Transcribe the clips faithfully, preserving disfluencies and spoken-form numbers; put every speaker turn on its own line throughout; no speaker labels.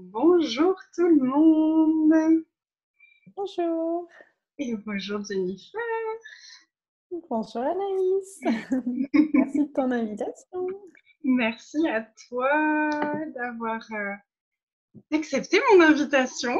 Bonjour tout le monde
Bonjour.
et bonjour Jennifer.
Bonjour Anaïs. Merci de ton invitation.
Merci à toi d'avoir euh, accepté mon invitation.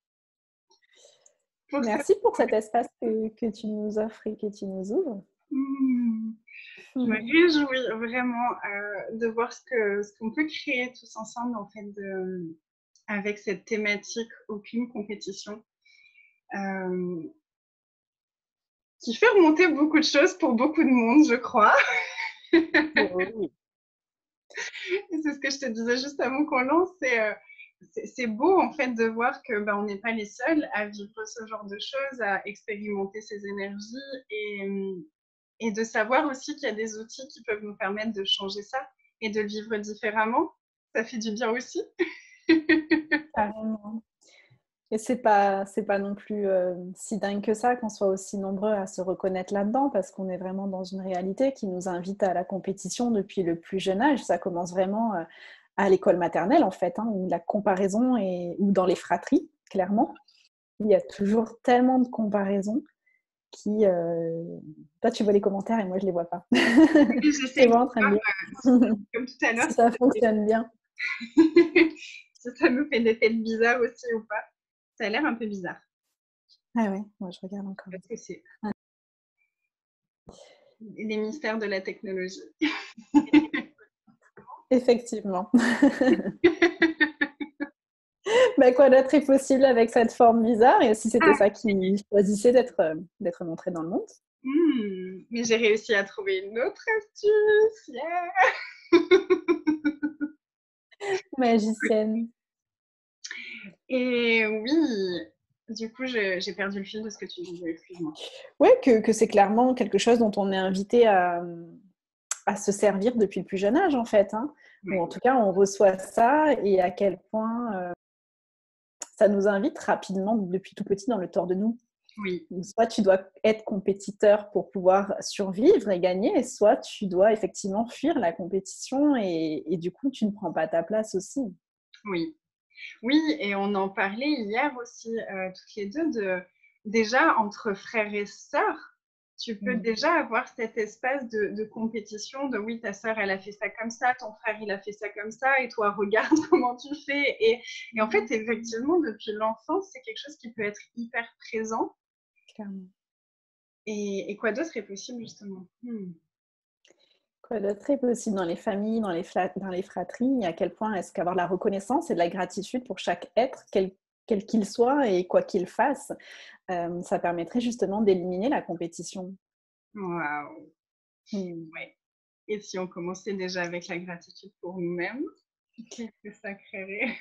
Pour
Merci
cette...
pour cet espace que, que tu nous offres et que tu nous ouvres.
Mmh. Je me réjouis vraiment euh, de voir ce que ce qu'on peut créer tous ensemble en fait de, avec cette thématique aucune compétition. Euh, qui fait remonter beaucoup de choses pour beaucoup de monde, je crois.
Oh, oui.
C'est ce que je te disais juste avant qu'on lance. C'est, euh, c'est, c'est beau en fait de voir que ben, on n'est pas les seuls à vivre ce genre de choses, à expérimenter ces énergies et, et de savoir aussi qu'il y a des outils qui peuvent nous permettre de changer ça et de le vivre différemment. Ça fait du bien aussi.
Carrément. Et c'est pas, c'est pas non plus euh, si dingue que ça qu'on soit aussi nombreux à se reconnaître là-dedans, parce qu'on est vraiment dans une réalité qui nous invite à la compétition depuis le plus jeune âge. Ça commence vraiment euh, à l'école maternelle, en fait, hein, où la comparaison est, ou dans les fratries, clairement. Il y a toujours tellement de comparaisons qui... Euh... Toi, tu vois les commentaires et moi, je les vois pas. Je te
J'essaye de
vois en train de
voir,
lire.
euh, comme tout à l'heure,
Si
si
ça
ça,
fonctionne bien.
si ça nous fait des têtes bizarres aussi ou pas. Ça a l'air un peu bizarre.
Ah ouais, moi, je regarde encore.
Parce que c'est les mystères de la technologie.
Effectivement. Bah, quoi d'autre est possible avec cette forme bizarre? Et si c'était
Ah,
ça qui choisissait d'être euh, d'être montré dans le monde?
hmm, mais j'ai réussi à trouver une autre astuce. Yeah.
Magicienne.
Et oui, du coup, je- j'ai perdu le fil de ce que tu disais, excuse-moi.
Oui, que, que c'est clairement quelque chose dont on est invité à, à se servir depuis le plus jeune âge, en fait. Hein. Ou
Ouais.
en tout cas, on reçoit ça et à quel point euh, ça nous invite rapidement, depuis tout petit, dans le tort de nous.
Oui,
Soit tu dois être compétiteur pour pouvoir survivre et gagner, soit tu dois effectivement fuir la compétition et, et du coup, tu ne prends pas ta place aussi.
oui. Oui, et on en parlait hier aussi, euh, toutes les deux, de déjà entre frères et sœurs, tu peux
Mm.
déjà avoir cet espace de, de compétition, de oui, ta sœur, elle a fait ça comme ça, ton frère, il a fait ça comme ça, et toi, regarde comment tu fais. Et, et en fait, effectivement, depuis l'enfance, c'est quelque chose qui peut être hyper présent.
Clairement.
Et, et quoi d'autre est possible, justement? Hmm.
Quoi d'autre est possible dans les familles, dans les, fla- dans les fratries? À quel point est-ce qu'avoir la reconnaissance et de la gratitude pour chaque être, quel quel qu'il soit et quoi qu'il fasse, euh, ça permettrait justement d'éliminer la compétition.
Waouh!
Mm.
Ouais. Et si on commençait déjà avec la gratitude pour nous-mêmes, qu'est-ce que ça créerait?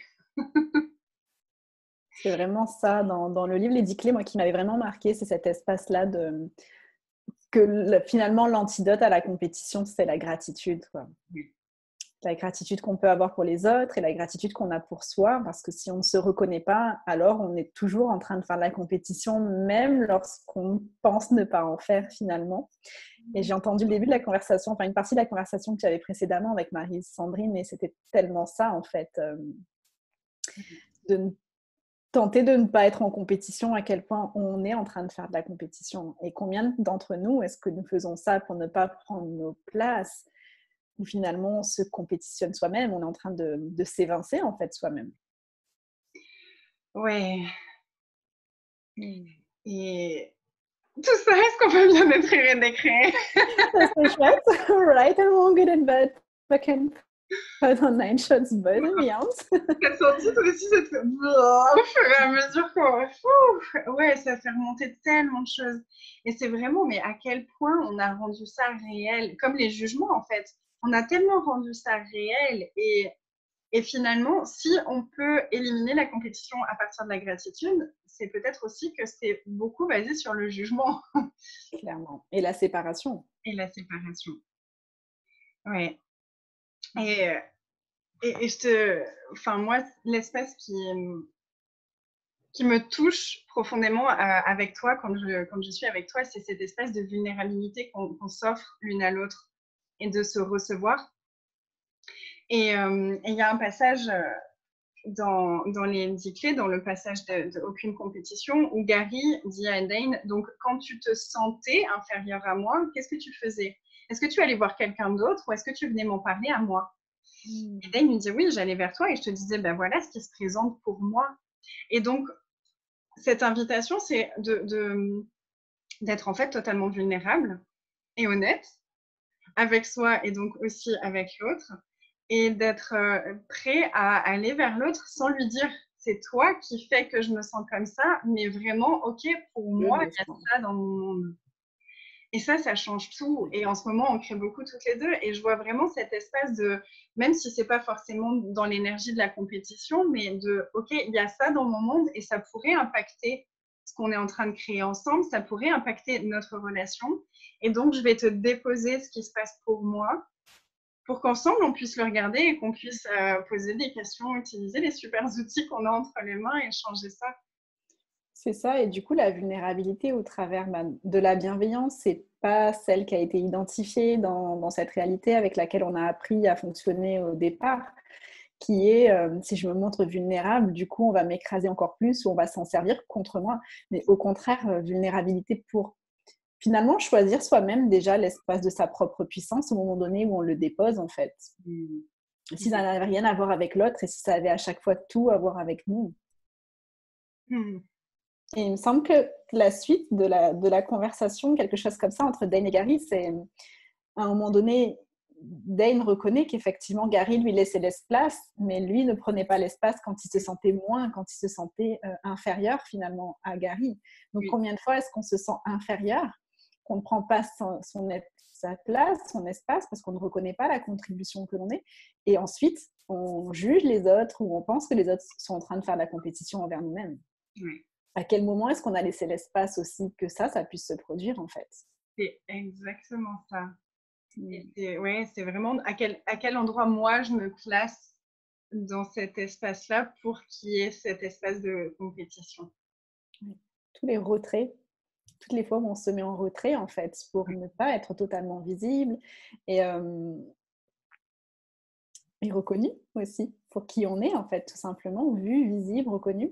C'est vraiment ça, dans, dans le livre Les dix clés, moi, qui m'avait vraiment marqué, c'est cet espace-là de que le, finalement l'antidote à la compétition, c'est la gratitude. Quoi.
Oui.
La gratitude qu'on peut avoir pour les autres et la gratitude qu'on a pour soi, parce que si on ne se reconnaît pas, alors on est toujours en train de faire de la compétition, même lorsqu'on pense ne pas en faire finalement. Et j'ai entendu le début de la conversation, enfin une partie de la conversation que j'avais précédemment avec Marie-Sandrine, et c'était tellement ça en fait, euh, de tenter de ne pas être en compétition, à quel point on est en train de faire de la compétition. Et combien d'entre nous, est-ce que nous faisons ça pour ne pas prendre nos places, ou finalement on se compétitionne soi-même, on est en train de, de s'évincer en fait soi-même.
Ouais.
Mm.
Et tout ça, est-ce qu'on peut bien décrire et décrire?
C'est chouette, right and wrong, good and bad, back and put on nine shots, but and beyond.
T'as senti toi aussi cette au fur et à mesure qu'on Ouh, ouais, ça fait remonter tellement de choses. Et c'est vraiment, mais à quel point on a rendu ça réel, comme les jugements en fait. On a tellement rendu ça réel et Et finalement, si on peut éliminer la compétition à partir de la gratitude, c'est peut-être aussi que c'est beaucoup basé sur le jugement
Clairement. Et la séparation.
et la séparation. Ouais. Et, et, et je te, enfin moi, l'espace qui, qui me touche profondément euh, avec toi quand je, quand je suis avec toi, c'est cette espèce de vulnérabilité qu'on qu'on s'offre l'une à l'autre et de se recevoir. Et il euh, y a un passage dans, dans les dix clés, dans le passage de, de aucune compétition, où Gary dit à Dane, donc quand tu te sentais inférieur à moi, qu'est-ce que tu faisais? Est-ce que tu allais voir quelqu'un d'autre ou est-ce que tu venais m'en parler à moi?
Mm.
Et Dane lui dit, oui, j'allais vers toi et je te disais, ben voilà ce qui se présente pour moi. Et donc, cette invitation, c'est de, de, d'être en fait totalement vulnérable et honnête avec soi et donc aussi avec l'autre, et d'être euh, prêt à aller vers l'autre sans lui dire c'est toi qui fais que je me sens comme ça, mais vraiment, ok, pour moi, il y a ça dans mon monde. Et ça, ça change tout. Et en ce moment, on crée beaucoup toutes les deux. Et je vois vraiment cet espace de, même si c'est pas forcément dans l'énergie de la compétition, mais de, ok, il y a ça dans mon monde et ça pourrait impacter ce qu'on est en train de créer ensemble, ça pourrait impacter notre relation. Et donc, je vais te déposer ce qui se passe pour moi, pour qu'ensemble, on puisse le regarder et qu'on puisse euh, poser des questions, utiliser les super outils qu'on a entre les mains et changer ça.
C'est ça, et du coup, la vulnérabilité au travers de la bienveillance, c'est pas celle qui a été identifiée dans, dans cette réalité avec laquelle on a appris à fonctionner au départ, qui est, euh, si je me montre vulnérable, du coup, on va m'écraser encore plus ou on va s'en servir contre moi. Mais au contraire, euh, vulnérabilité pour finalement choisir soi-même déjà l'espace de sa propre puissance au moment donné où on le dépose, en fait. Mmh. Si ça n'avait rien à voir avec l'autre et si ça avait à chaque fois tout à voir avec nous. Mmh. Et il me semble que la suite de la, de la conversation, quelque chose comme ça entre Dane et Gary, c'est à un moment donné, Dane reconnaît qu'effectivement Gary lui laissait l'espace, mais lui ne prenait pas l'espace quand il se sentait moins, quand il se sentait euh, inférieur finalement à Gary. Donc oui. Combien de fois est-ce qu'on se sent inférieur, qu'on ne prend pas son, son, sa place, son espace, parce qu'on ne reconnaît pas la contribution que l'on est, et ensuite on juge les autres ou on pense que les autres sont en train de faire de la compétition envers nous-mêmes. Oui. À quel moment est-ce qu'on a laissé l'espace aussi que ça, ça puisse se produire en fait?
C'est exactement ça. Et c'est, ouais, c'est vraiment à quel, à quel endroit moi je me place dans cet espace-là pour qu'il y ait cet espace de compétition.
Oui. Tous les retraits, toutes les fois où on se met en retrait en fait pour ne pas être totalement visible et, euh, et reconnu aussi pour qui on est en fait, tout simplement, vu, visible, reconnu.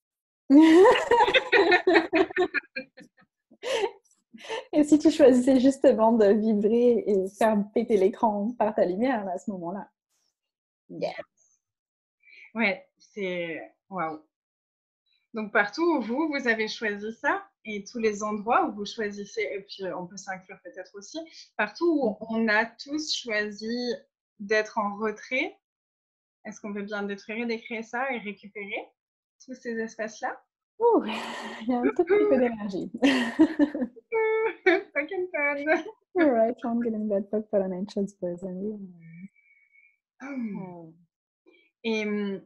Et si tu choisissais justement de vibrer et faire péter l'écran par ta lumière à ce moment-là?
Yeah. Ouais, c'est waouh. Donc partout où vous, vous avez choisi ça et tous les endroits où vous choisissez, et puis on peut s'inclure peut-être aussi, partout où on a tous choisi d'être en retrait, est-ce qu'on veut bien détruire et décréer ça et récupérer tous ces espaces-là?
Ouh, il y a un tout petit peu d'énergie.
Fucking fun.
All right, I'm getting that book for an anxious person.
Oh. Et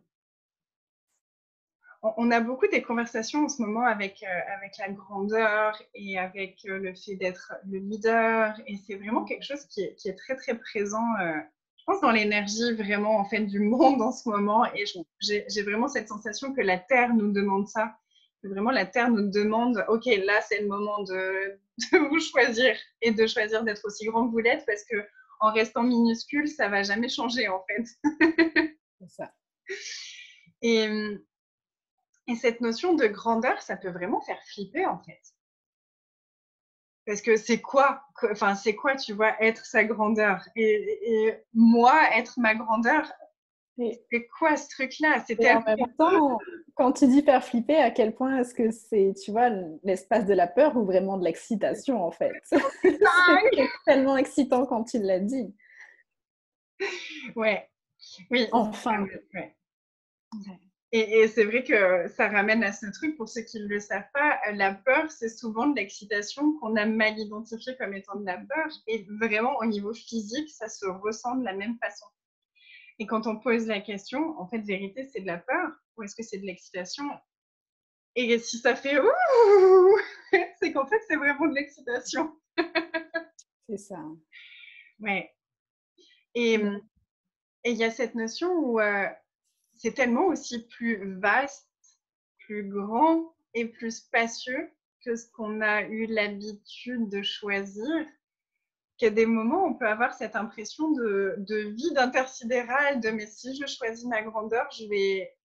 on a beaucoup des conversations en ce moment avec, euh, avec la grandeur et avec euh, le fait d'être le leader. Et c'est vraiment quelque chose qui est, qui est très, très présent, euh, je pense, dans l'énergie vraiment en fait, du monde en ce moment. Et j'ai, j'ai vraiment cette sensation que la Terre nous demande ça. Que vraiment, la Terre nous demande, OK, là, c'est le moment de, de vous choisir et de choisir d'être aussi grand que vous l'êtes parce que en restant minuscule, ça ne va jamais changer en fait.
C'est ça.
Et... Et cette notion de grandeur, ça peut vraiment faire flipper, en fait. Parce que c'est quoi, enfin, c'est quoi, tu vois, être sa grandeur et, et moi, être ma grandeur, et, c'est quoi ce truc-là? C'est
tellement... En même temps, quand tu dis faire flipper, à quel point est-ce que c'est, tu vois, l'espace de la peur ou vraiment de l'excitation, en fait? C'est tellement excitant quand tu l'as dit.
Ouais, oui.
Enfin.
Ouais. Ouais. Et, et c'est vrai que ça ramène à ce truc, pour ceux qui ne le savent pas, la peur, c'est souvent de l'excitation qu'on a mal identifiée comme étant de la peur. Et vraiment, au niveau physique, ça se ressent de la même façon. Et quand on pose la question, en fait, vérité, c'est de la peur ou est-ce que c'est de l'excitation? Et si ça fait ouh, c'est qu'en fait, c'est vraiment de l'excitation.
C'est ça.
Ouais. Et il mmh. y a cette notion où euh, c'est tellement aussi plus vaste, plus grand et plus spacieux que ce qu'on a eu l'habitude de choisir, qu'à des moments, on peut avoir cette impression de, de vide intersidéral, de mais si je choisis ma grandeur, je vais,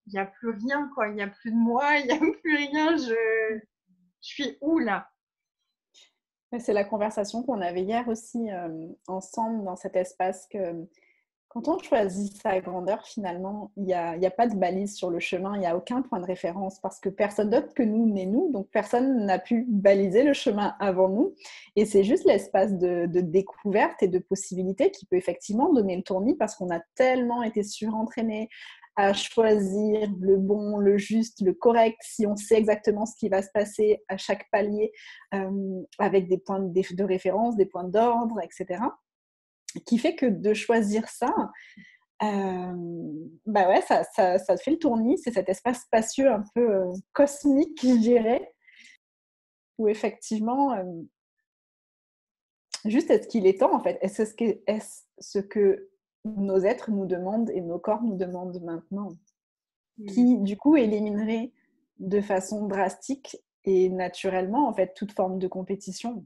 il n'y a plus rien, quoi. Il n'y a plus de moi, il n'y a plus rien. Je, je suis où, là?
C'est la conversation qu'on avait hier aussi euh, ensemble dans cet espace que quand on choisit sa grandeur, finalement, il n'y a, il y a pas de balise sur le chemin, il n'y a aucun point de référence parce que personne d'autre que nous n'est nous, donc personne n'a pu baliser le chemin avant nous. Et c'est juste l'espace de, de découverte et de possibilités qui peut effectivement donner le tournis parce qu'on a tellement été surentraînés à choisir le bon, le juste, le correct, si on sait exactement ce qui va se passer à chaque palier, euh, avec des points de, de référence, des points d'ordre, et cetera, qui fait que de choisir ça, euh, bah ouais, ça, ça, ça fait le tournis, c'est cet espace spacieux un peu euh, cosmique, je dirais, où effectivement, euh, juste est-ce qu'il est temps en fait, est-ce que, est-ce ce que nos êtres nous demandent et nos corps nous demandent maintenant, mmh. qui du coup éliminerait de façon drastique et naturellement en fait toute forme de compétition.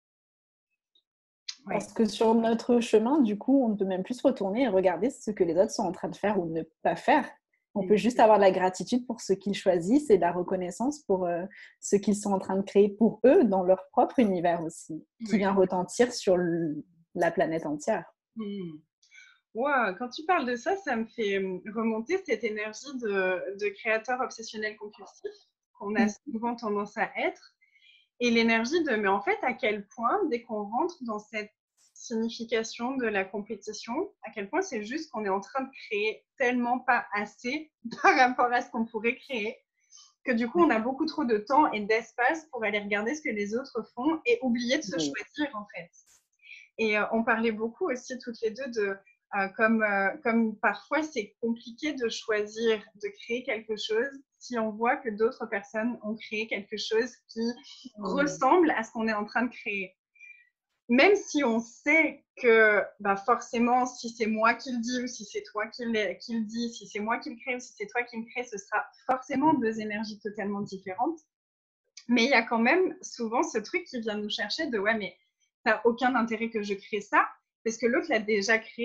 Ouais. Parce que sur notre chemin, du coup, on ne peut même plus se retourner et regarder ce que les autres sont en train de faire ou ne pas faire. On peut juste avoir de la gratitude pour ce qu'ils choisissent et de la reconnaissance pour euh, ce qu'ils sont en train de créer pour eux dans leur propre univers aussi, qui oui. vient retentir sur le, la planète entière.
Mmh. Wow, quand tu parles de ça, ça me fait remonter cette énergie de, de créateur obsessionnel compulsif qu'on a souvent tendance à être. Et l'énergie de, mais en fait, à quel point, dès qu'on rentre dans cette signification de la compétition, à quel point c'est juste qu'on est en train de créer tellement pas assez par rapport à ce qu'on pourrait créer, que du coup, on a beaucoup trop de temps et d'espace pour aller regarder ce que les autres font et oublier de se oui. choisir, en fait. Et euh, on parlait beaucoup aussi toutes les deux de, euh, comme, euh, comme parfois c'est compliqué de choisir, de créer quelque chose si on voit que d'autres personnes ont créé quelque chose qui mmh. ressemble à ce qu'on est en train de créer. Même si on sait que bah forcément, si c'est moi qui le dis ou si c'est toi qui le, qui le dis, si c'est moi qui le crée ou si c'est toi qui le crée, ce sera forcément deux énergies totalement différentes. Mais il y a quand même souvent ce truc qui vient nous chercher de « ouais, mais ça n'a aucun intérêt que je crée ça parce que l'autre l'a déjà créé ».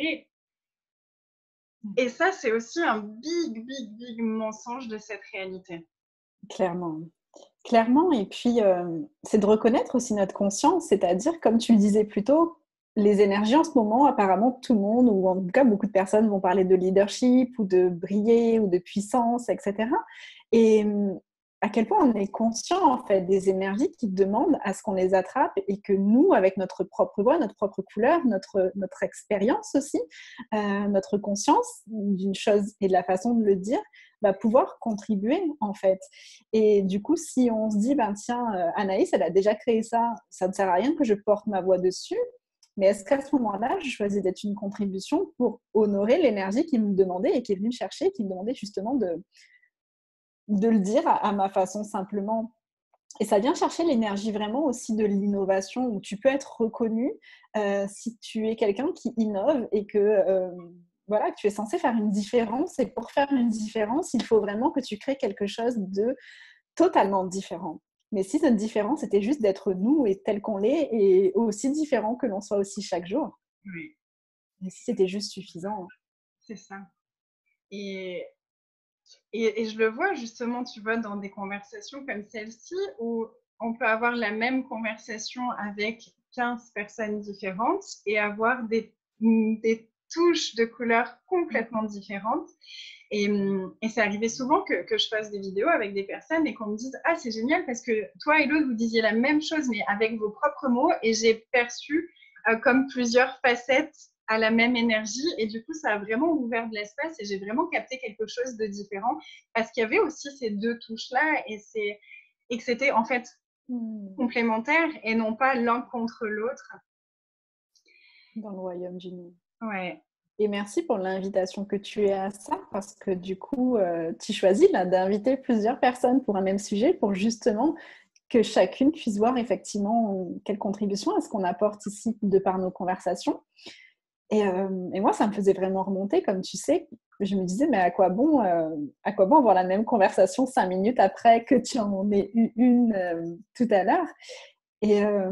Et ça, c'est aussi un big, big, big mensonge de cette réalité.
Clairement. Clairement, et puis euh, c'est de reconnaître aussi notre conscience, c'est-à-dire, comme tu le disais plus tôt, les énergies en ce moment, apparemment tout le monde, ou en tout cas beaucoup de personnes vont parler de leadership, ou de briller, ou de puissance, et cetera. Et à quel point on est conscient en fait des énergies qui demandent à ce qu'on les attrape et que nous, avec notre propre voix, notre propre couleur, notre, notre expérience aussi, euh, notre conscience d'une chose et de la façon de le dire, va pouvoir contribuer en fait. Et du coup, si on se dit, ben tiens, euh, Anaïs, elle a déjà créé ça, ça ne sert à rien que je porte ma voix dessus, mais est-ce qu'à ce moment-là, je choisis d'être une contribution pour honorer l'énergie qui me demandait et qui est venue me chercher, qui me demandait justement de, de le dire à, à ma façon simplement. Et ça vient chercher l'énergie vraiment aussi de l'innovation, où tu peux être reconnu euh, si tu es quelqu'un qui innove et que... Euh, voilà, que tu es censé faire une différence, et pour faire une différence, il faut vraiment que tu crées quelque chose de totalement différent. Mais si cette différence était juste d'être nous et tel qu'on l'est, et aussi différent que l'on soit aussi chaque jour,
oui.
Et si c'était juste suffisant.
C'est ça. Et, et, et je le vois justement, tu vois, dans des conversations comme celle-ci, où on peut avoir la même conversation avec quinze personnes différentes et avoir des, des touches de couleurs complètement différentes. Et, et c'est arrivé souvent que, que je fasse des vidéos avec des personnes et qu'on me dise « Ah, c'est génial parce que toi et l'autre, vous disiez la même chose, mais avec vos propres mots, et j'ai perçu euh, comme plusieurs facettes à la même énergie. Et du coup, ça a vraiment ouvert de l'espace et j'ai vraiment capté quelque chose de différent parce qu'il y avait aussi ces deux touches-là et, c'est, et que c'était en fait mmh. complémentaire et non pas l'un contre l'autre. »
Dans le royaume du nous.
Ouais.
Et merci pour l'invitation que tu es à ça, parce que du coup, euh, tu choisis là, d'inviter plusieurs personnes pour un même sujet, pour justement que chacune puisse voir effectivement quelle contribution est-ce qu'on apporte ici de par nos conversations. Et, euh, et moi, ça me faisait vraiment remonter, comme tu sais, je me disais, mais à quoi bon, euh, à quoi bon avoir la même conversation cinq minutes après que tu en aies eu une euh, tout à l'heure. Et... Euh,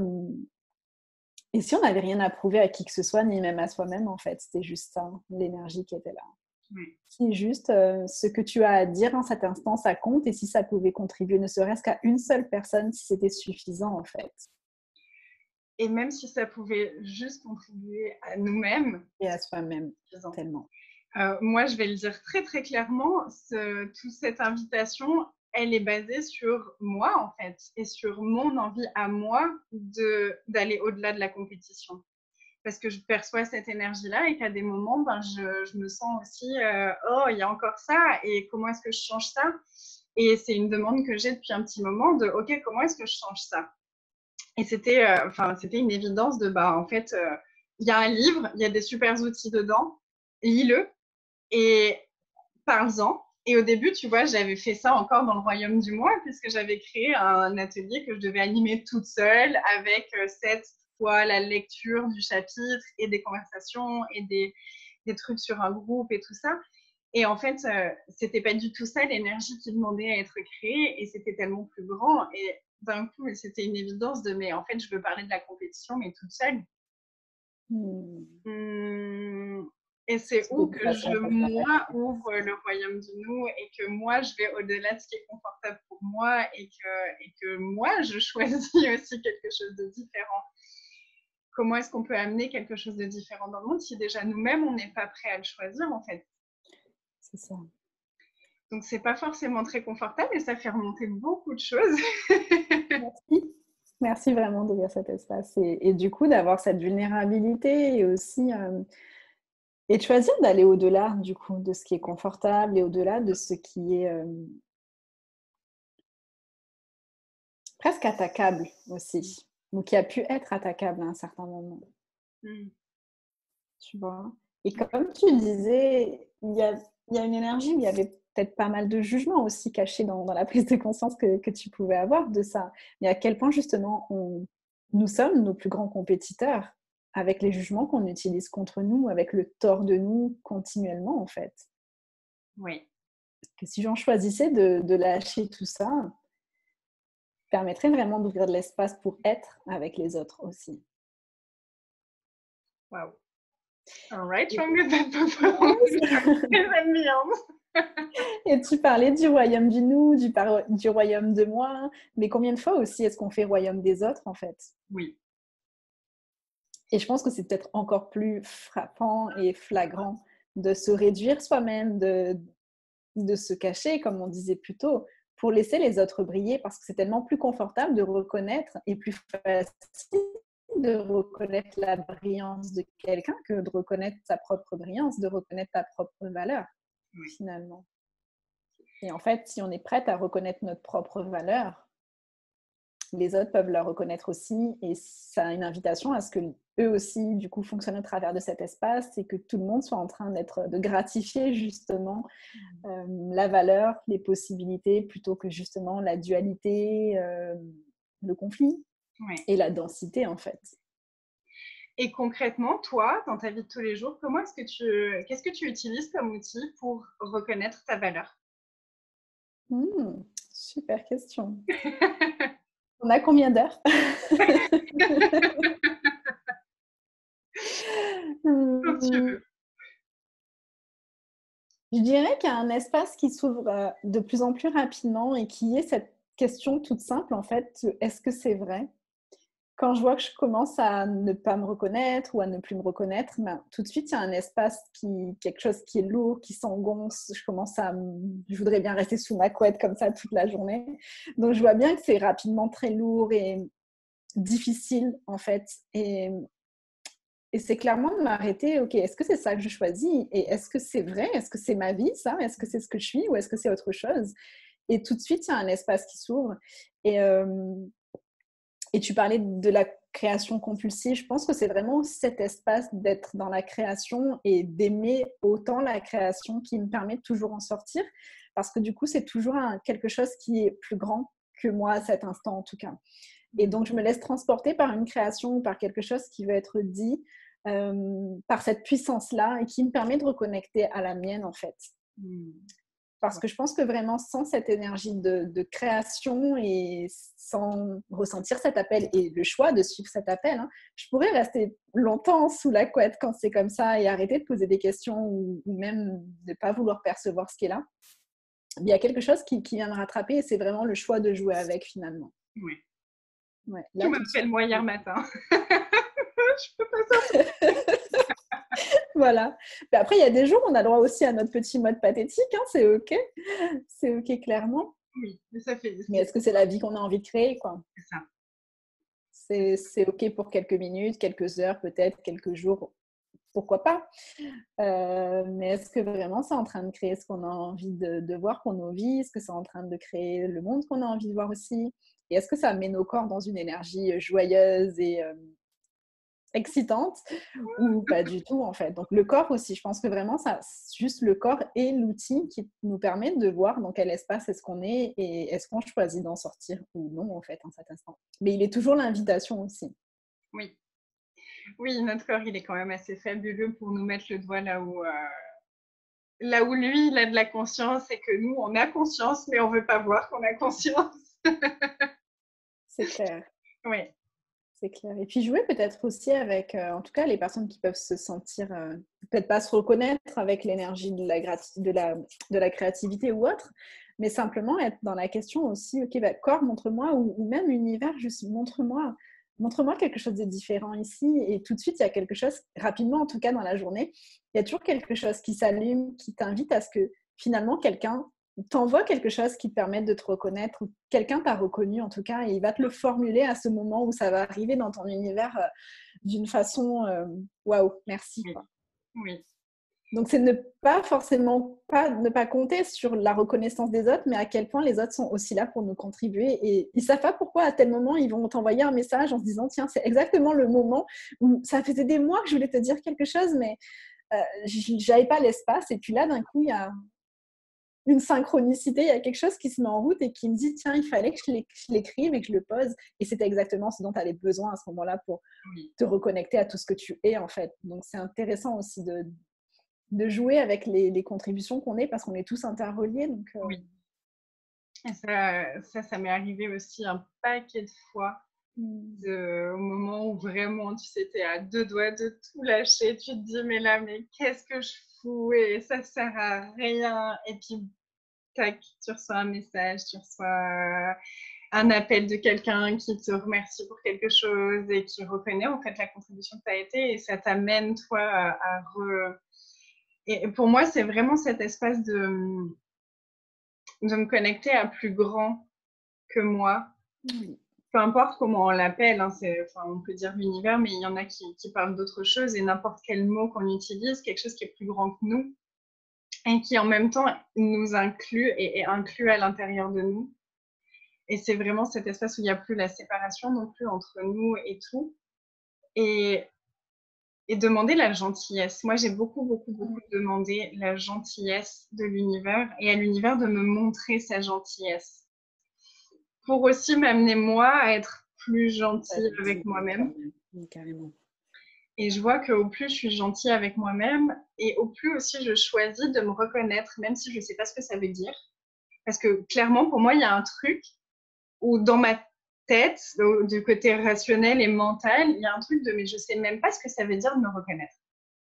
Et si on n'avait rien à prouver à qui que ce soit, ni même à soi-même, en fait, c'était juste ça, l'énergie qui était là.
Oui.
Si juste euh, ce que tu as à dire en cet instant, ça compte, et si ça pouvait contribuer ne serait-ce qu'à une seule personne, si c'était suffisant en fait.
Et même si ça pouvait juste contribuer à nous-mêmes.
Et à soi-même, tellement.
Euh, moi, je vais le dire très très clairement, ce, toute cette invitation, elle est basée sur moi en fait, et sur mon envie à moi de, d'aller au-delà de la compétition. Parce que je perçois cette énergie-là et qu'à des moments, ben, je, je me sens aussi, euh, oh, il y a encore ça, et comment est-ce que je change ça? Et c'est une demande que j'ai depuis un petit moment de, ok, comment est-ce que je change ça? Et c'était, euh, enfin, c'était une évidence de, bah, en fait, euh, il y a un livre, il y a des super outils dedans, lis-le et parle-en. Et au début, tu vois, j'avais fait ça encore dans le royaume du moi, puisque j'avais créé un atelier que je devais animer toute seule avec euh, cette fois la lecture du chapitre et des conversations et des, des trucs sur un groupe et tout ça. Et en fait, euh, c'était pas du tout ça l'énergie qui demandait à être créée, et c'était tellement plus grand. Et d'un coup, c'était une évidence de, mais en fait, je veux parler de la compétition, mais toute seule.
Hmm.
Hum, et c'est où que je, moi, ouvre le royaume du nous, et que moi, je vais au-delà de ce qui est confortable pour moi, et que, et que moi, je choisis aussi quelque chose de différent. Comment est-ce qu'on peut amener quelque chose de différent dans le monde si déjà nous-mêmes, on n'est pas prêt à le choisir, en fait?
C'est ça.
Donc, c'est pas forcément très confortable, et ça fait remonter beaucoup de choses.
Merci. Merci vraiment d'ouvrir cet espace. Et, et du coup, d'avoir cette vulnérabilité et aussi... Euh, et de choisir d'aller au-delà, du coup, de ce qui est confortable et au-delà de ce qui est euh, presque attaquable aussi, ou qui a pu être attaquable à un certain moment.
Mm.
Tu vois? Et comme tu disais, il y a, il y a une énergie où il y avait peut-être pas mal de jugements aussi cachés dans, dans la prise de conscience que, que tu pouvais avoir de ça. Mais à quel point, justement, on, nous sommes nos plus grands compétiteurs avec les jugements qu'on utilise contre nous, avec le tort de nous continuellement, en fait.
Oui.
Que si j'en choisissais de, de lâcher tout ça, permettrait vraiment d'ouvrir de l'espace pour être avec les autres aussi.
Wow. All right, stronger than performance.
Et tu parlais du royaume du nous, du, par... du royaume de moi, mais combien de fois aussi est-ce qu'on fait royaume des autres en fait?
Oui.
Et je pense que c'est peut-être encore plus frappant et flagrant de se réduire soi-même, de, de se cacher, comme on disait plus tôt, pour laisser les autres briller, parce que c'est tellement plus confortable de reconnaître et plus facile de reconnaître la brillance de quelqu'un que de reconnaître sa propre brillance, de reconnaître ta propre valeur, oui. Finalement. Et en fait, si on est prête à reconnaître notre propre valeur, les autres peuvent la reconnaître aussi, et ça a une invitation à ce que eux aussi, du coup, fonctionnent au travers de cet espace, et que tout le monde soit en train d'être, de gratifier justement euh, la valeur, les possibilités, plutôt que justement la dualité, euh, le conflit, oui. Et la densité en fait.
Et concrètement, toi, dans ta vie de tous les jours, comment est-ce que tu, qu'est-ce que tu utilises comme outil pour reconnaître ta valeur?
Mmh, super question. On a combien d'heures?
Comme tu veux.
Je dirais qu'il y a un espace qui s'ouvre de plus en plus rapidement, et qui est cette question toute simple en fait, est-ce que c'est vrai? Quand je vois que je commence à ne pas me reconnaître ou à ne plus me reconnaître, ben, tout de suite, il y a un espace, qui, quelque chose qui est lourd, qui s'engonce. Je commence à... Je voudrais bien rester sous ma couette comme ça toute la journée. Donc, je vois bien que c'est rapidement très lourd et difficile, en fait. Et, et c'est clairement de m'arrêter. OK, est-ce que c'est ça que je choisis? Et est-ce que c'est vrai? Est-ce que c'est ma vie, ça? Est-ce que c'est ce que je suis? Ou est-ce que c'est autre chose? Et tout de suite, il y a un espace qui s'ouvre. Et... Euh, Et tu parlais de la création compulsive. Je pense que c'est vraiment cet espace d'être dans la création et d'aimer autant la création qui me permet de toujours en sortir. Parce que du coup, c'est toujours un, quelque chose qui est plus grand que moi à cet instant, en tout cas. Et donc, je me laisse transporter par une création ou par quelque chose qui veut être dit, euh, par cette puissance-là, et qui me permet de reconnecter à la mienne, en fait. Parce que je pense que vraiment, sans cette énergie de, de création et sans ressentir cet appel et le choix de suivre cet appel, hein, je pourrais rester longtemps sous la couette quand c'est comme ça et arrêter de poser des questions ou, ou même de ne pas vouloir percevoir ce qui est là. Il y a quelque chose qui, qui vient me rattraper et c'est vraiment le choix de jouer avec finalement.
Oui.
Ouais,
tu m'appelles moi hier matin. Je peux pas sortir.
Voilà. Mais après, il y a des jours où on a droit aussi à notre petit mode pathétique. Hein, c'est OK. C'est OK, clairement.
Oui, mais ça fait...
Mais est-ce que c'est la vie qu'on a envie de créer, quoi?
C'est ça.
C'est, c'est OK pour quelques minutes, quelques heures, peut-être, quelques jours. Pourquoi pas? Euh, mais est-ce que vraiment c'est en train de créer ce qu'on a envie de, de voir pour nos vies? Est-ce que c'est en train de créer le monde qu'on a envie de voir aussi? Et est-ce que ça met nos corps dans une énergie joyeuse et euh, excitante ou pas du tout en fait? Donc le corps aussi, je pense que vraiment ça, juste le corps est l'outil qui nous permet de voir dans quel espace est-ce qu'on est et est-ce qu'on choisit d'en sortir ou non en fait en cet instant. Mais il est toujours l'invitation aussi.
Oui. Oui, notre corps, il est quand même assez fabuleux pour nous mettre le doigt là où, euh, là où lui, il a de la conscience et que nous, on a conscience, mais on ne veut pas voir qu'on a conscience.
C'est clair.
Oui.
C'est clair. Et puis jouer peut-être aussi avec, euh, en tout cas, les personnes qui peuvent se sentir, euh, peut-être pas se reconnaître avec l'énergie de la, grati- de, la, de la créativité ou autre, mais simplement être dans la question aussi, ok, bah, corps, montre-moi, ou, ou même univers, juste montre-moi, montre-moi quelque chose de différent ici. Et tout de suite, il y a quelque chose, rapidement en tout cas dans la journée, il y a toujours quelque chose qui s'allume, qui t'invite à ce que finalement quelqu'un t'envoie quelque chose qui te permette de te reconnaître, ou quelqu'un t'a reconnu en tout cas, et il va te le formuler à ce moment où ça va arriver dans ton univers euh, d'une façon waouh, wow, merci. Quoi.
Oui.
Donc c'est ne pas forcément pas, ne pas compter sur la reconnaissance des autres, mais à quel point les autres sont aussi là pour nous contribuer. Et ils ne savent pas pourquoi à tel moment ils vont t'envoyer un message en se disant tiens, c'est exactement le moment où ça faisait des mois que je voulais te dire quelque chose, mais euh, j'avais pas l'espace. Et puis là, d'un coup, il y a une synchronicité, il y a quelque chose qui se met en route et qui me dit tiens, il fallait que je l'écrive et que je le pose. Et c'était exactement ce dont tu avais besoin à ce moment-là pour oui. te reconnecter à tout ce que tu es en fait. Donc c'est intéressant aussi de, de jouer avec les, les contributions qu'on est parce qu'on est tous interreliés. Donc, euh...
Oui. Et ça, ça, ça m'est arrivé aussi un paquet de fois. De, au moment où vraiment tu sais, t'es à deux doigts de tout lâcher, tu te dis mais là mais qu'est-ce que je fous et ça sert à rien et puis tac, tu reçois un message, tu reçois un appel de quelqu'un qui te remercie pour quelque chose et qui reconnaît en fait la contribution que tu as été et ça t'amène toi à, à re... Et pour moi c'est vraiment cet espace de, de me connecter à plus grand que moi.
Oui.
Peu importe comment on l'appelle, hein, enfin, on peut dire l'univers, mais il y en a qui, qui parlent d'autre chose et n'importe quel mot qu'on utilise, quelque chose qui est plus grand que nous et qui en même temps nous inclut et est inclus à l'intérieur de nous. Et c'est vraiment cet espace où il n'y a plus la séparation non plus entre nous et tout. Et, et demander la gentillesse. Moi, j'ai beaucoup, beaucoup, beaucoup demandé la gentillesse de l'univers et à l'univers de me montrer sa gentillesse. Pour aussi m'amener moi à être plus gentille avec moi-même.
Carrément.
Et je vois qu'au plus je suis gentille avec moi-même et au plus aussi je choisis de me reconnaître, même si je ne sais pas ce que ça veut dire. Parce que clairement, pour moi, il y a un truc où dans ma tête, du côté rationnel et mental, il y a un truc de mais je ne sais même pas ce que ça veut dire de me reconnaître.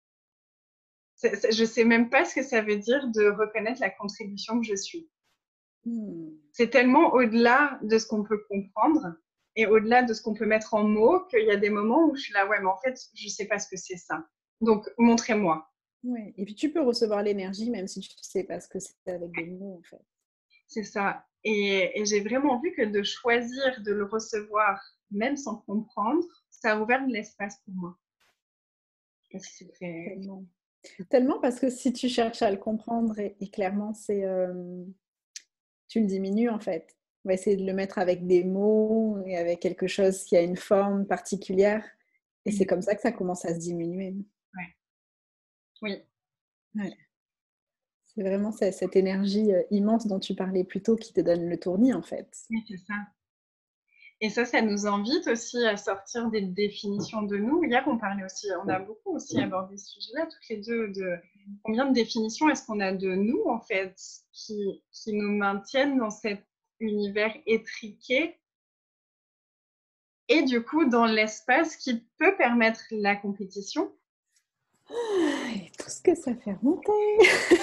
Je ne sais même pas ce que ça veut dire de reconnaître la contribution que je suis. Hmm. C'est tellement au-delà de ce qu'on peut comprendre et au-delà de ce qu'on peut mettre en mots qu'il y a des moments où je suis là, ouais, mais en fait, je ne sais pas ce que c'est ça. Donc, montrez-moi.
Oui, et puis tu peux recevoir l'énergie même si tu ne sais pas ce que c'est avec des mots, en fait.
C'est ça. Et, et j'ai vraiment vu que de choisir de le recevoir, même sans comprendre, ça a ouvert de l'espace pour moi. Parce que c'est très...
Tellement. Tellement parce que si tu cherches à le comprendre, et, et clairement, c'est... Euh... tu le diminues en fait. On va essayer de le mettre avec des mots et avec quelque chose qui a une forme particulière. Et mmh. c'est comme ça que ça commence à se diminuer.
Ouais. Oui.
Ouais. C'est vraiment cette, cette énergie immense dont tu parlais plus tôt qui te donne le tournis en fait.
Oui, c'est ça. Et ça, ça nous invite aussi à sortir des définitions de nous. Hier, on parlait aussi, on a beaucoup aussi abordé ce sujet-là, toutes les deux, de combien de définitions est-ce qu'on a de nous, en fait, qui, qui nous maintiennent dans cet univers étriqué et du coup dans l'espace qui peut permettre la compétition.
Et tout ce que ça fait remonter.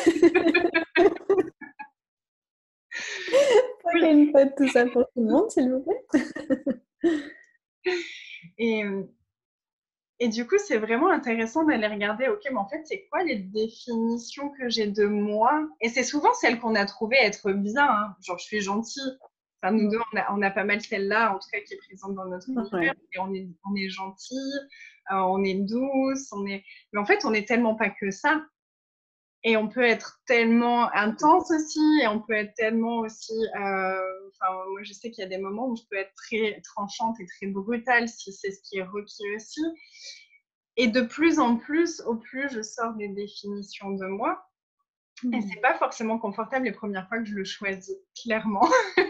Oui.
Une fois tout ça pour tout le monde, s'il vous plaît.
Et, et du coup, c'est vraiment intéressant d'aller regarder, ok, mais en fait, c'est quoi les définitions que j'ai de moi? Et c'est souvent celles qu'on a trouvées être bien, hein. Genre, je suis gentille. Enfin, nous deux, on a, on a pas mal celle-là, en tout cas, qui est présente dans notre univers.
Ouais.
Et on est, on est gentil, euh, on est douce, on est... Mais en fait, on n'est tellement pas que ça. Et on peut être tellement intense aussi, et on peut être tellement aussi... Euh, enfin, moi, je sais qu'il y a des moments où je peux être très tranchante et très brutale, si c'est ce qui est requis aussi. Et de plus en plus, au plus je sors des définitions de moi, mmh. Et c'est pas forcément confortable les premières fois que je le choisis, clairement.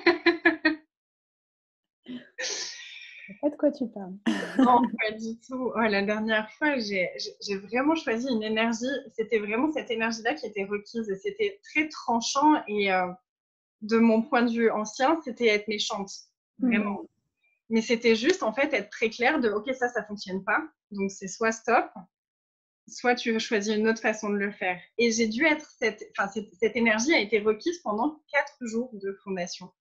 Je sais pas de quoi tu parles.
Non, pas du tout. Oh, la dernière fois, j'ai, j'ai vraiment choisi une énergie. C'était vraiment cette énergie-là qui était requise. Et c'était très tranchant. Et euh, de mon point de vue ancien, c'était être méchante. Vraiment. Mmh. Mais c'était juste, en fait, être très clair de « Ok, ça, ça fonctionne pas. Donc, c'est soit stop, soit tu veux choisir une autre façon de le faire. » Et j'ai dû être cette, enfin, cette, cette énergie a été requise pendant quatre jours de fondation.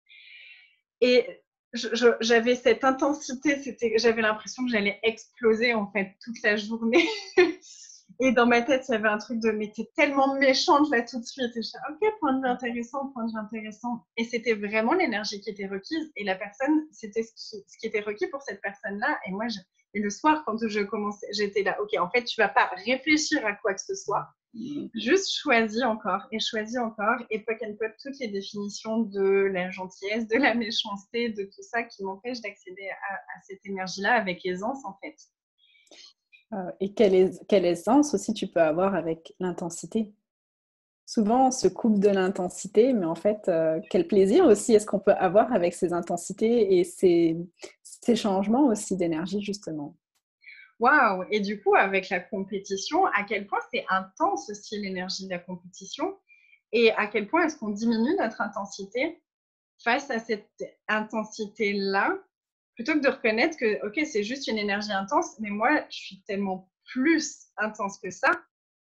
Et je, je, j'avais cette intensité, c'était, j'avais l'impression que j'allais exploser en fait toute la journée. Et dans ma tête, il y avait un truc de mais t'es tellement méchante là tout de suite. Et je disais ok, point de vue intéressant, point de vue intéressant. Et c'était vraiment l'énergie qui était requise. Et la personne, c'était ce qui, ce qui était requis pour cette personne-là. Et moi, je, et le soir, quand je commençais, j'étais là, ok, en fait, tu vas pas réfléchir à quoi que ce soit. Juste choisis encore et choisis encore et poke and pop toutes les définitions de la gentillesse, de la méchanceté, de tout ça qui m'empêche d'accéder à, à cette énergie-là avec aisance en fait.
Euh, et quelle, est, quelle aisance aussi tu peux avoir avec l'intensité. Souvent, on se coupe de l'intensité, mais en fait, euh, quel plaisir aussi est-ce qu'on peut avoir avec ces intensités et ces, ces changements aussi d'énergie, justement.
Waouh! Et du coup, avec la compétition, à quel point c'est intense aussi l'énergie de la compétition et à quel point est-ce qu'on diminue notre intensité face à cette intensité-là, plutôt que de reconnaître que, ok, c'est juste une énergie intense, mais moi, je suis tellement plus intense que ça.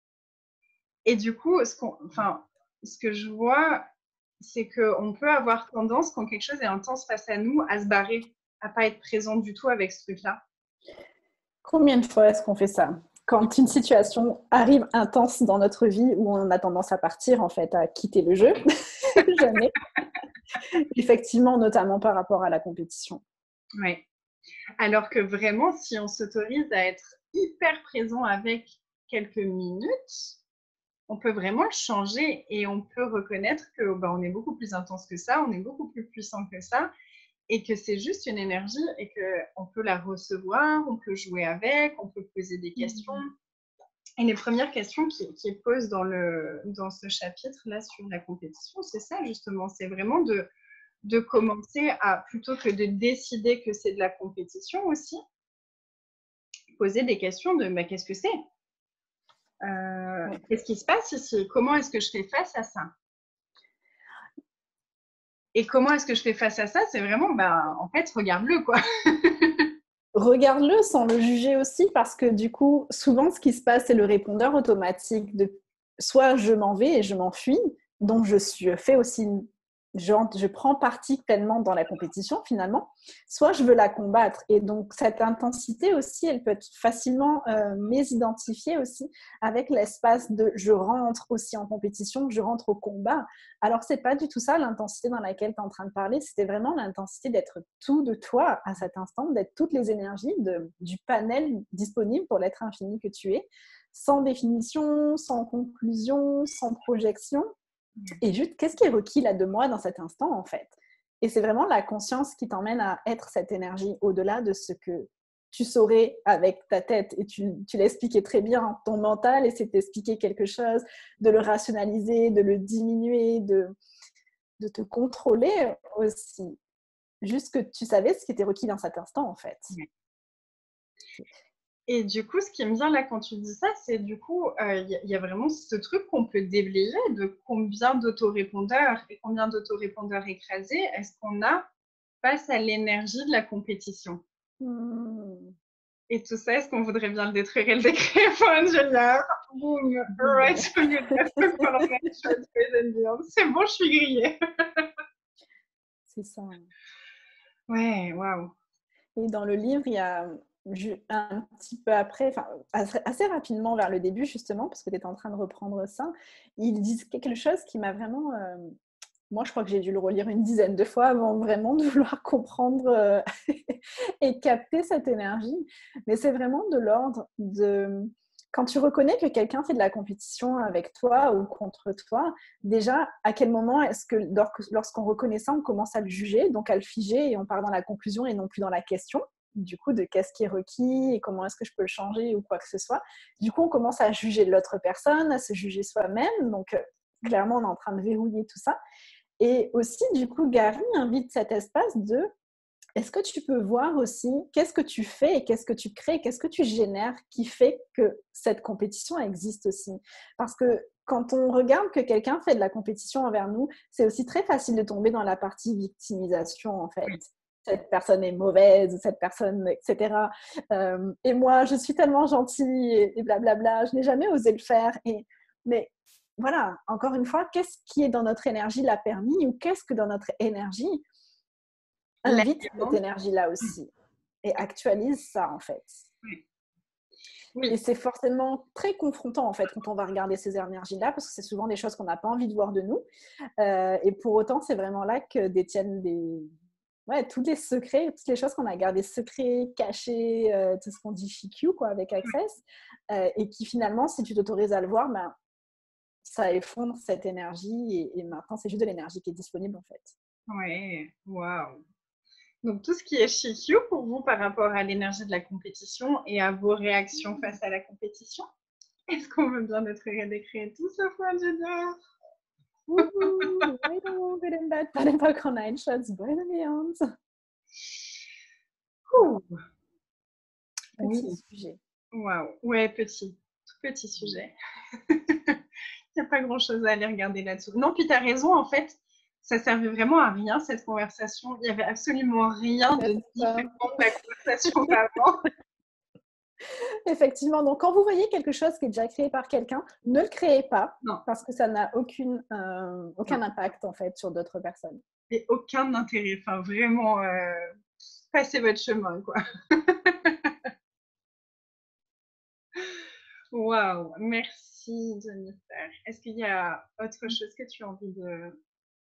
Et du coup, ce, qu'on, enfin, ce que je vois, c'est qu'on peut avoir tendance, quand quelque chose est intense face à nous, à se barrer, à pas être présent du tout avec ce truc-là.
Combien de fois est-ce qu'on fait ça? Quand une situation arrive intense dans notre vie où on a tendance à partir, en fait, à quitter le jeu, jamais. Effectivement, notamment par rapport à la compétition.
Oui. Alors que vraiment, si on s'autorise à être hyper présent avec quelques minutes, on peut vraiment le changer et on peut reconnaître que bah, on est beaucoup plus intense que ça, on est beaucoup plus puissant que ça et que c'est juste une énergie et qu'on peut la recevoir, on peut jouer avec, on peut poser des questions. Mmh. Et les premières questions qui, qui posent dans, le, dans ce chapitre-là sur la compétition, c'est ça justement, c'est vraiment de, de commencer à, plutôt que de décider que c'est de la compétition aussi, poser des questions de bah, qu'est-ce que c'est euh, ouais. Qu'est-ce qui se passe ici? Comment est-ce que je fais face à ça? Et comment est-ce que je fais face à ça? C'est vraiment, bah, en fait, regarde-le, quoi.
Regarde-le sans le juger aussi, parce que du coup, souvent, ce qui se passe, c'est le répondeur automatique de soit je m'en vais et je m'enfuis, donc je suis, fais aussi une Je, je prends partie pleinement dans la compétition finalement, soit je veux la combattre. Et donc cette intensité aussi, elle peut être facilement euh, mésidentifiée aussi avec l'espace de je rentre aussi en compétition, je rentre au combat. Alors c'est pas du tout ça l'intensité dans laquelle tu es en train de parler, c'était vraiment l'intensité d'être tout de toi à cet instant, d'être toutes les énergies de, du panel disponible pour l'être infini que tu es, sans définition, sans conclusion, sans projection. Et juste, qu'est-ce qui est requis là de moi dans cet instant, en fait? Et c'est vraiment la conscience qui t'emmène à être cette énergie au-delà de ce que tu saurais avec ta tête. Et tu, tu l'expliquais très bien, ton mental essaie d'expliquer quelque chose, de le rationaliser, de le diminuer, de, de te contrôler aussi. Juste que tu savais ce qui était requis dans cet instant, en fait.
Et du coup, ce qui me vient là quand tu dis ça, c'est du coup, euh, il y, a- y a vraiment ce truc qu'on peut déblayer de combien d'autorépondeurs et combien d'autorépondeurs écrasés est-ce qu'on a face à l'énergie de la compétition.
Hmm.
Et tout ça, est-ce qu'on voudrait bien le détruire et le décrire pour ingénieur? Boom, right to goodness, confirmation, c'est bon, je suis grillée.
C'est ça.
Ouais, waouh.
Et dans le livre, il y a un petit peu après, enfin assez rapidement vers le début justement, parce que tu étais en train de reprendre ça, ils disent quelque chose qui m'a vraiment... Euh, moi, je crois que j'ai dû le relire une dizaine de fois avant vraiment de vouloir comprendre euh, et capter cette énergie. Mais c'est vraiment de l'ordre de... Quand tu reconnais que quelqu'un fait de la compétition avec toi ou contre toi, déjà, à quel moment est-ce que lorsqu'on reconnaît ça, on commence à le juger, donc à le figer et on part dans la conclusion et non plus dans la question, du coup, de qu'est-ce qui est requis et comment est-ce que je peux le changer ou quoi que ce soit. Du coup, on commence à juger l'autre personne, à se juger soi-même, donc clairement, on est en train de verrouiller tout ça. Et aussi, du coup, Gary invite cet espace de est-ce que tu peux voir aussi qu'est-ce que tu fais et qu'est-ce que tu crées, qu'est-ce que tu génères qui fait que cette compétition existe aussi. Parce que quand on regarde que quelqu'un fait de la compétition envers nous, c'est aussi très facile de tomber dans la partie victimisation, en fait. Cette personne est mauvaise, cette personne, et cetera. Euh, et moi, je suis tellement gentille et blablabla, je n'ai jamais osé le faire. Et, mais voilà, encore une fois, qu'est-ce qui est dans notre énergie l'a permis ou qu'est-ce que dans notre énergie invite cette énergie-là aussi et actualise ça, en fait.
Oui. Oui.
Et c'est forcément très confrontant, en fait, quand on va regarder ces énergies-là, parce que c'est souvent des choses qu'on n'a pas envie de voir de nous. Euh, et pour autant, c'est vraiment là que détiennent des... ouais, tous les secrets, toutes les choses qu'on a gardées secrets, cachées, euh, tout ce qu'on dit chic quoi, avec Access, euh, et qui finalement, si tu t'autorises à le voir, ben, ça effondre cette énergie, et, et maintenant, c'est juste de l'énergie qui est disponible, en fait.
Ouais, waouh. Donc, tout ce qui est chic you pour vous par rapport à l'énergie de la compétition et à vos réactions face à la compétition. Est-ce qu'on veut bien détruire et décrire tout ce point de vue?
Wouhou, weiter den bei den Balkon-Einsatz bei den Beyond. Petit
Oui.
sujet.
Waouh. Ouais, petit. Tout petit sujet. Il n'y a pas grand-chose à aller regarder là-dessous. Non, puis tu as raison, en fait, ça servait vraiment à rien, cette conversation. Il n'y avait absolument rien de différent de la conversation d'avant.
Effectivement, donc quand vous voyez quelque chose qui est déjà créé par quelqu'un, ne le créez pas,
Non.
parce que ça n'a aucune, euh, aucun non. impact, en fait, sur d'autres personnes.
Et aucun intérêt. Enfin, vraiment, euh, passez votre chemin, quoi. Waouh, merci Jennifer. Est-ce qu'il y a autre chose que tu as envie de...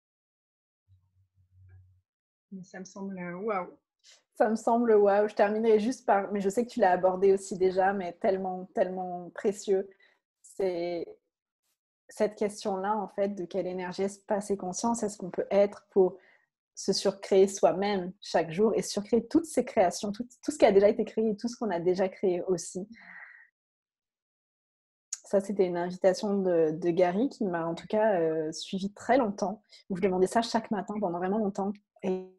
Mais ça me semble waouh.
Ça me semble waouh. Je terminerai juste par, mais je sais que tu l'as abordé aussi déjà, mais tellement, tellement précieux. C'est cette question-là, en fait, de quelle énergie, espace et conscience est-ce qu'on peut être pour se surcréer soi-même chaque jour et surcréer toutes ces créations, tout, tout ce qui a déjà été créé et tout ce qu'on a déjà créé aussi. Ça, c'était une invitation de, de Gary qui m'a en tout cas euh, suivi très longtemps. Où je demandais ça chaque matin pendant vraiment longtemps. Et...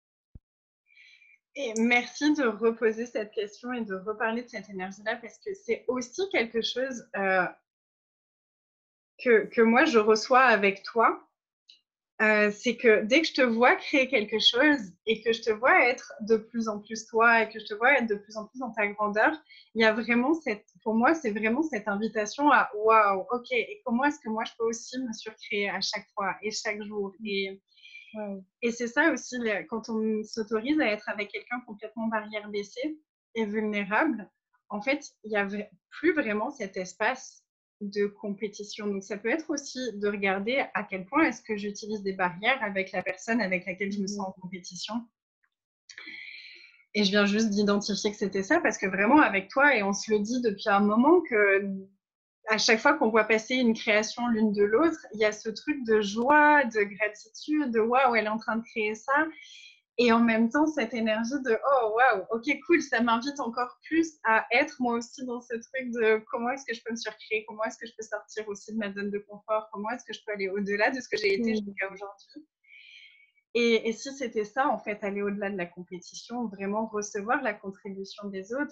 et merci de reposer cette question et de reparler de cette énergie-là parce que c'est aussi quelque chose euh, que, que moi je reçois avec toi. Euh, c'est que dès que je te vois créer quelque chose et que je te vois être de plus en plus toi et que je te vois être de plus en plus dans ta grandeur, il y a vraiment cette, pour moi, c'est vraiment cette invitation à waouh, ok, et comment est-ce que moi je peux aussi me surcréer à chaque fois et chaque jour et, wow. Et c'est ça aussi, quand on s'autorise à être avec quelqu'un complètement barrière baissée et vulnérable, en fait, il n'y a plus vraiment cet espace de compétition. Donc, ça peut être aussi de regarder à quel point est-ce que j'utilise des barrières avec la personne avec laquelle je me sens en compétition. Et je viens juste d'identifier que c'était ça parce que vraiment avec toi, et on se le dit depuis un moment, que à chaque fois qu'on voit passer une création l'une de l'autre, il y a ce truc de joie, de gratitude, de waouh, elle est en train de créer ça. Et en même temps, cette énergie de oh waouh, ok cool, ça m'invite encore plus à être moi aussi dans ce truc de comment est-ce que je peux me surcréer, comment est-ce que je peux sortir aussi de ma zone de confort, comment est-ce que je peux aller au-delà de ce que j'ai été jusqu'à aujourd'hui. Et, et si c'était ça, en fait, aller au-delà de la compétition, vraiment recevoir la contribution des autres,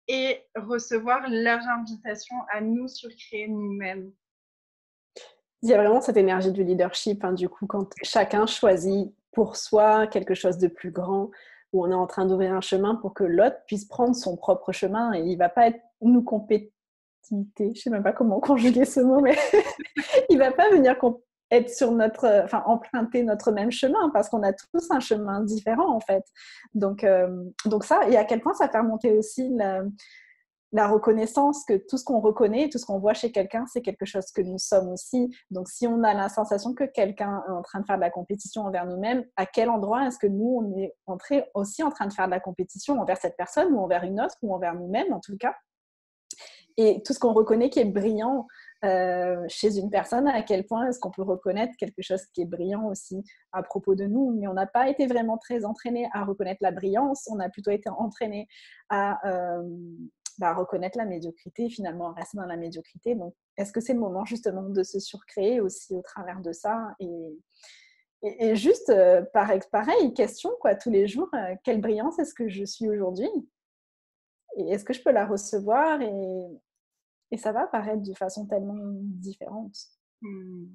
et recevoir leur invitation à nous surcréer nous-mêmes.
Il y a vraiment cette énergie du leadership, hein, du coup, quand chacun choisit pour soi quelque chose de plus grand, où on est en train d'ouvrir un chemin pour que l'autre puisse prendre son propre chemin et il ne va pas être nous compétiter, je ne sais même pas comment conjuguer ce mot, mais il ne va pas venir être sur notre, enfin, emprunter notre même chemin parce qu'on a tous un chemin différent en fait. Donc, euh, donc ça, et à quel point ça fait remonter aussi la, la reconnaissance que tout ce qu'on reconnaît, tout ce qu'on voit chez quelqu'un, c'est quelque chose que nous sommes aussi. Donc, si on a la sensation que quelqu'un est en train de faire de la compétition envers nous-mêmes, à quel endroit est-ce que nous, on est entré aussi en train de faire de la compétition envers cette personne ou envers une autre ou envers nous-mêmes en tout cas? Et tout ce qu'on reconnaît qui est brillant euh, chez une personne, à quel point est-ce qu'on peut reconnaître quelque chose qui est brillant aussi à propos de nous? Mais on n'a pas été vraiment très entraîné à reconnaître la brillance, on a plutôt été entraîné à... Euh, bah, reconnaître la médiocrité, finalement, rester dans la médiocrité. Donc, est-ce que c'est le moment justement de se surcréer aussi au travers de ça et, et, et juste, euh, pareil, question, quoi, tous les jours, euh, quelle brillance est-ce que je suis aujourd'hui? Et est-ce que je peux la recevoir? Et, et ça va paraître de façon tellement différente.
Mmh.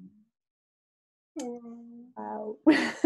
Wow.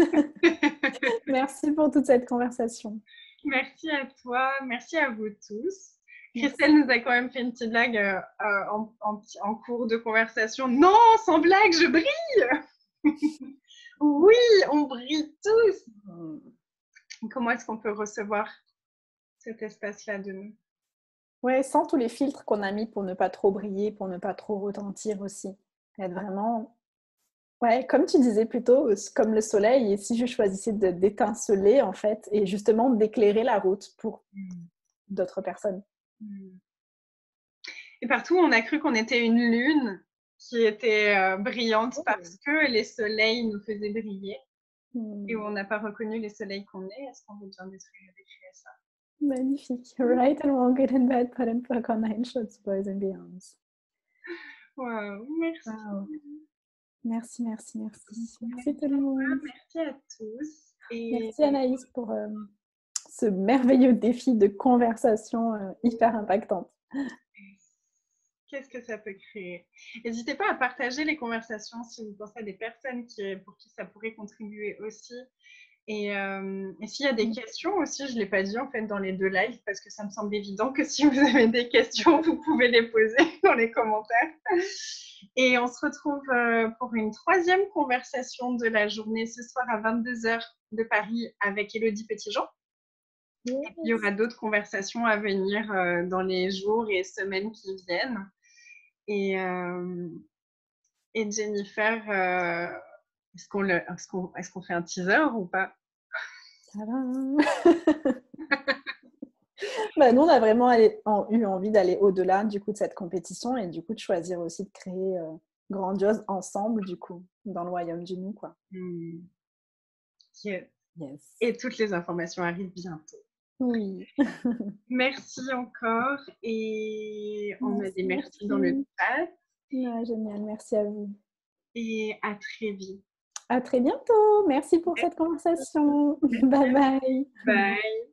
Merci pour toute cette conversation.
Merci à toi, merci à vous tous. Christelle nous a quand même fait une petite blague euh, en, en, en cours de conversation. Non, sans blague, je brille. Oui, on brille tous. Comment est-ce qu'on peut recevoir cet espace-là de nous?
Ouais, sans tous les filtres qu'on a mis pour ne pas trop briller, pour ne pas trop retentir aussi. Être vraiment... Ouais, comme tu disais plutôt, comme le soleil, et si je choisissais de, d'étinceler, en fait, et justement d'éclairer la route pour mmh. d'autres personnes.
Mmh. Et partout, on a cru qu'on était une lune qui était euh, brillante oh. parce que les soleils nous faisaient briller. Mmh. Et où on n'a pas reconnu les soleils qu'on est. Est-ce qu'on veut bien détruire, décrire ça?
Magnifique. Right and wrong, good and bad, put and pluck on nine shots, boys and beyonds.
Wow, merci.
Wow. Merci, merci, merci. Merci, merci tout le monde.
Merci à tous.
Et... Merci Anaïs pour euh, ce merveilleux défi de conversation euh, hyper impactante.
Qu'est-ce que ça peut créer? N'hésitez pas à partager les conversations si vous pensez à des personnes qui, pour qui ça pourrait contribuer aussi. Et, euh, et s'il y a des questions aussi, je ne l'ai pas dit en fait dans les deux lives parce que ça me semble évident que si vous avez des questions, vous pouvez les poser dans les commentaires. Et on se retrouve pour une troisième conversation de la journée ce soir à vingt-deux heures de Paris avec Élodie Petitjean. Yes. Et puis il y aura d'autres conversations à venir dans les jours et semaines qui viennent. Et, euh, et Jennifer, euh, est-ce qu'on, le, est-ce, qu'on, est-ce qu'on fait un teaser ou pas?
Bah, nous, on a vraiment allé, en, eu envie d'aller au-delà du coup de cette compétition et du coup de choisir aussi de créer euh, grandiose ensemble du coup dans le royaume du nous quoi.
Mm. Yes.
Yes.
Et toutes les informations arrivent bientôt.
Oui.
Merci encore et on merci, a des merci, merci dans le chat.
Ouais, génial, merci à vous.
Et à très vite.
À très bientôt. Merci pour merci. cette conversation. Bye bye.
Bye.